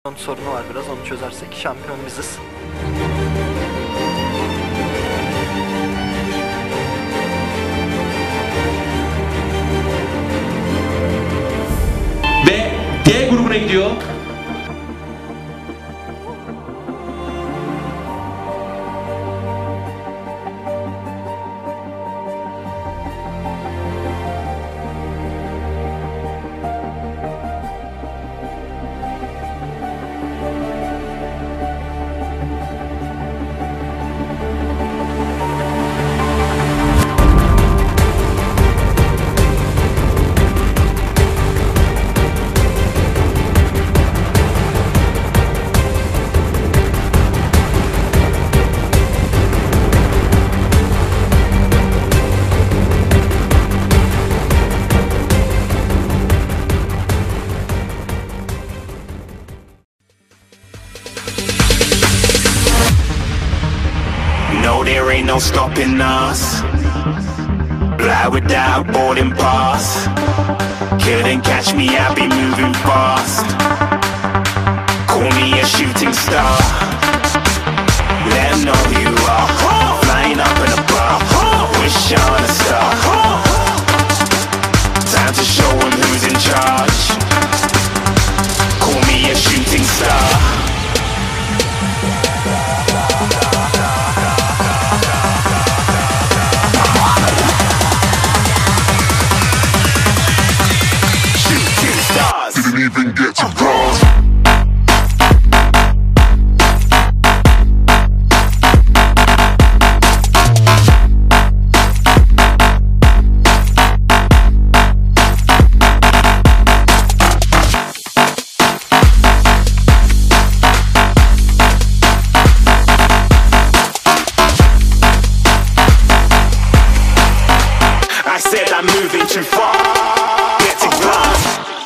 sorunu var biraz. Onu çözersek şampiyon biziz. Ve D grubuna gidiyor. No, there ain't no stopping us. Fly without boarding pass. Couldn't catch me, I be moving fast. Call me a shooting star. Let 'em know who you are. Flying up in a bar. Wish on a star. Time to show 'em who's in charge. Call me a shooting star. Didn't even get to cross. I said I'm moving too far. Get to glass.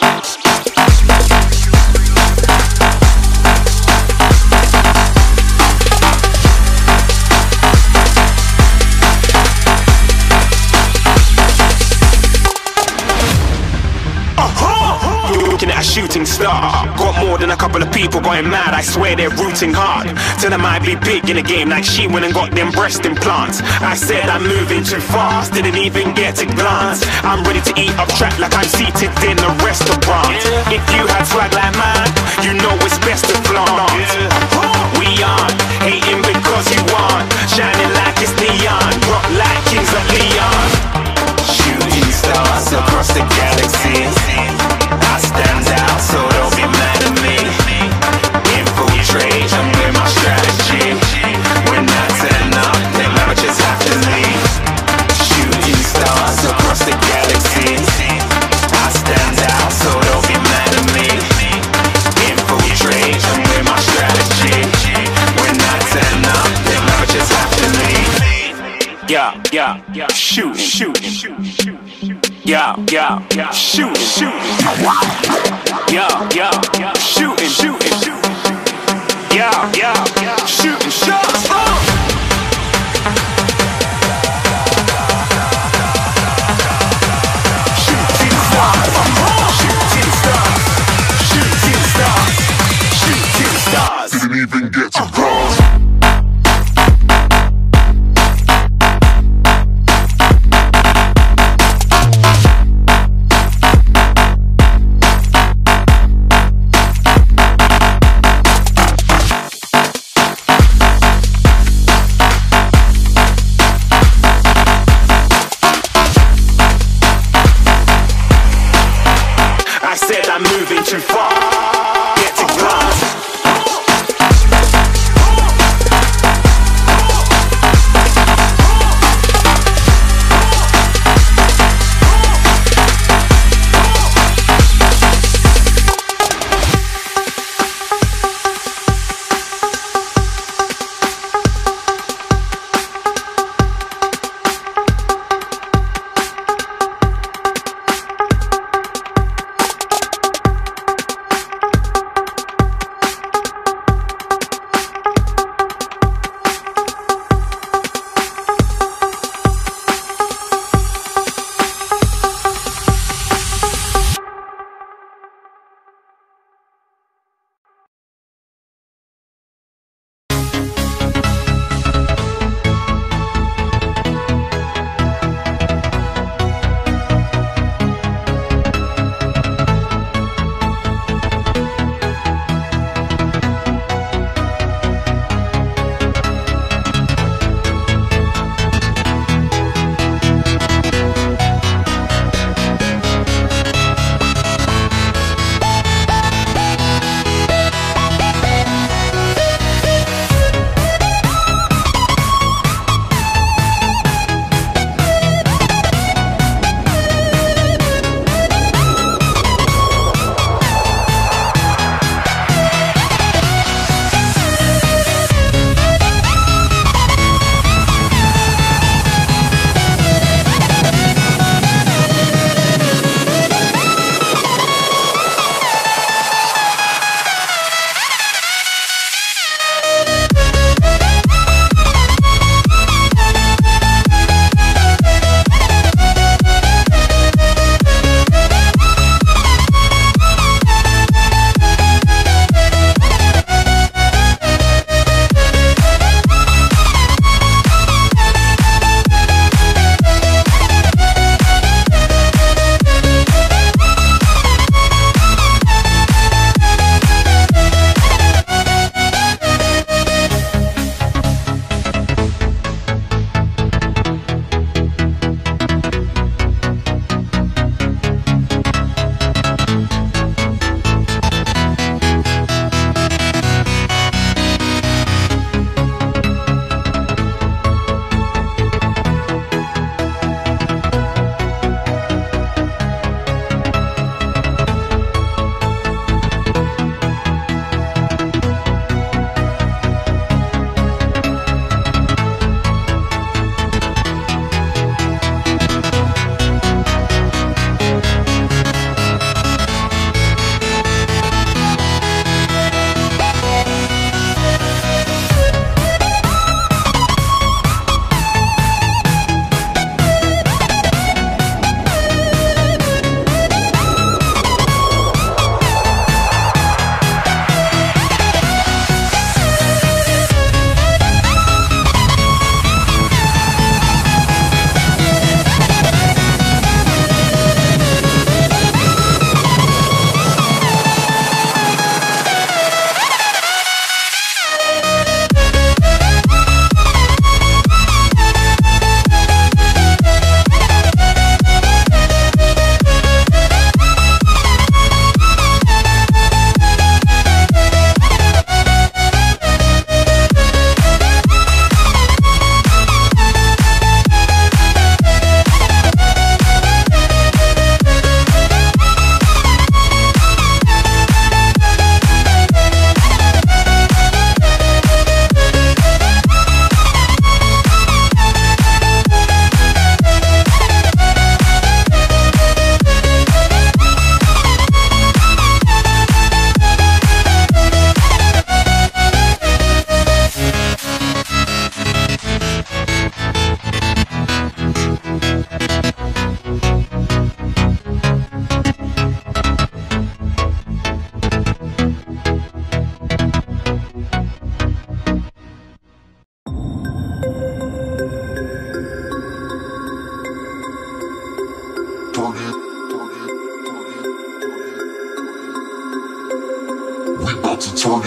Looking at a shooting star. Got more than a couple of people going mad. I swear they're rooting hard. Tell them I be big in the game like she went and got them breast implants. I said I'm moving too fast, didn't even get a glance. I'm ready to eat up track like I'm seated in a restaurant. If you had swag like mine, you know it's best to flaunt. We aren't hating because you aren't shining like it's neon, rock like kings of Leon. Shooting stars across the galaxy. I stand out, so don't be mad at me. Infiltrate, I'm with my strategy. When I turn up, then I just have to leave. Shooting stars across the galaxy. I stand out, so don't be mad at me. Infiltrate, I'm with my strategy. When I turn up, then I just have to leave. Yeah, shoot, yeah, shoot, yeah, shooting, yeah, shooting shots. Shooting stars, shooting stars, shooting stars, shooting stars. Didn't even get to cross. I said I'm moving too far. Get to glass.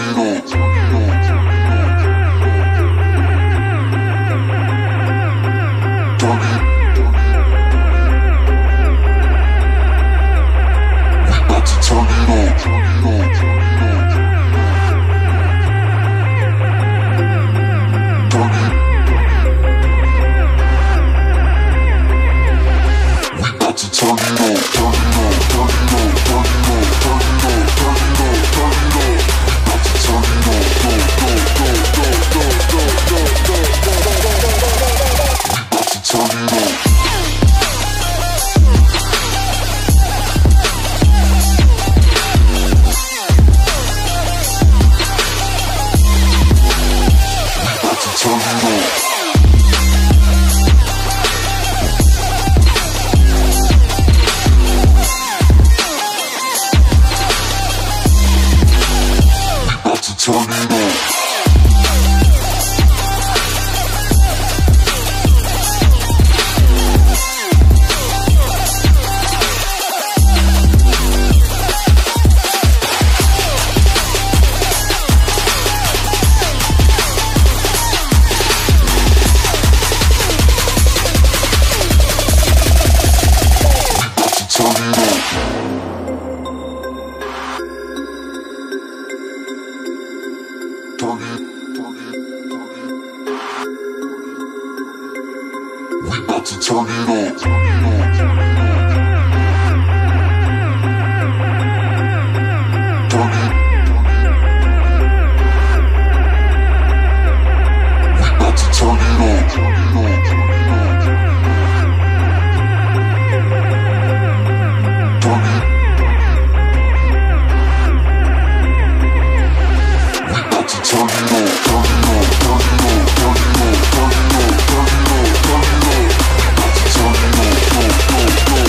Turn it on.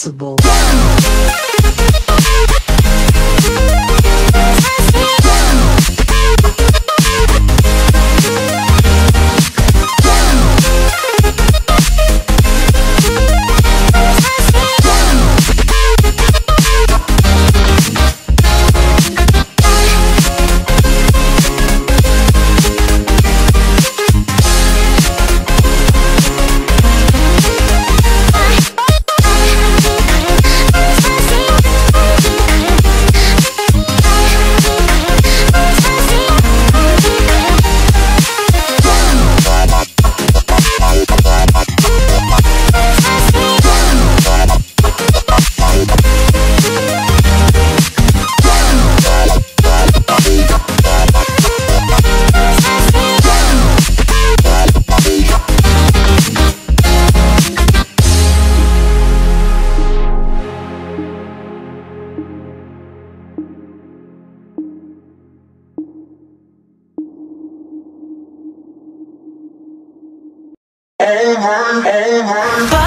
impossible. Over.